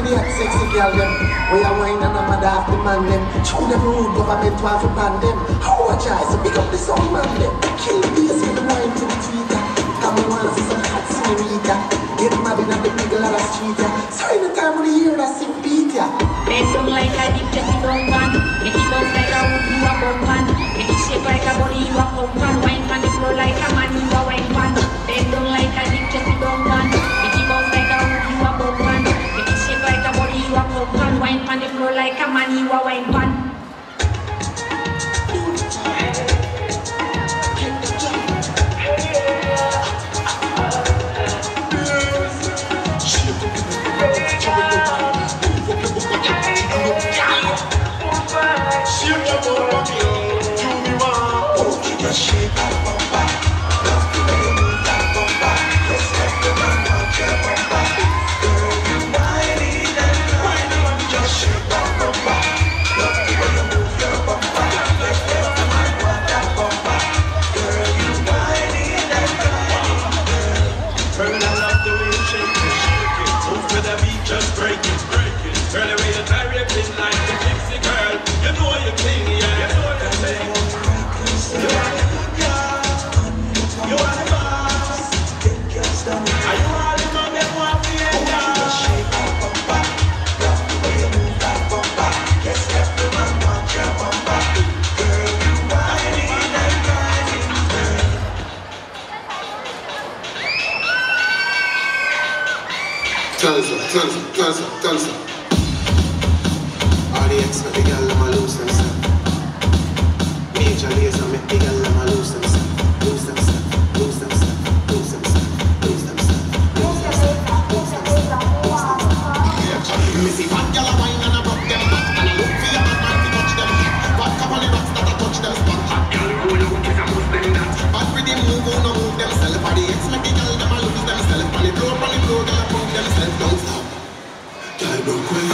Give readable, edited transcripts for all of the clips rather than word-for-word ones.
the hot sexy girl them. We are wine and a mad off the man them. Show them rude government want to ban them. How a choice to pick up the sound man them. Kill bass with the wine to the tweeter. Come on, wanna see some hot senorita. Get mad in the middle of the street. So anytime when you hear that sing beat ya. Bend down like a deep chest you don't want. Make it bounce like a wood you a bump pan. Make it shape like a body you a pump pan. Wine pan the floor like a man you a wine pan. Bend down like a deep chest you don't want. Make it bounce like a wood you a bump pan. Make it shape like a body you a pump pan. Wine pan the floor like a man you a wine pan. Shake that bumper, love the way you move that bumper. Let's let the man watch your bumper. Girl, you whining and whining, just shake that bumper. Love the way you move your bumper. Let's let the man watch that bumper. Girl, you whining and whining, girl. Girl, I love the way you shake it. Move to the beat, just break it. Girl, the way you direct it like a gypsy girl. You know you king, yeah. You know you king. You are the good girl. You are the boss. Are you all the man that want to hear ya? Shake that bumper, love the way you move that bumper. Let's let the man watch your bumper. Girl, you whining and whining, girl. Tell us. All the ex make the girl them a lose themselves. Major laser make the girl them a lose themselves. Me see fat girl a wine and a rock them back, and I look for your bad man to touch them. Bad cup on the rocks that I touch them spot. Hot girl go look is a must them that. Bad with them move on no move themselves. For the ex make the girl them a lose themselves. On the floor, girl a pump themselves. Don't stop, girl broke away.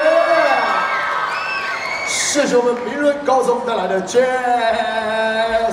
这是我们明伦高中带来的 Jazz。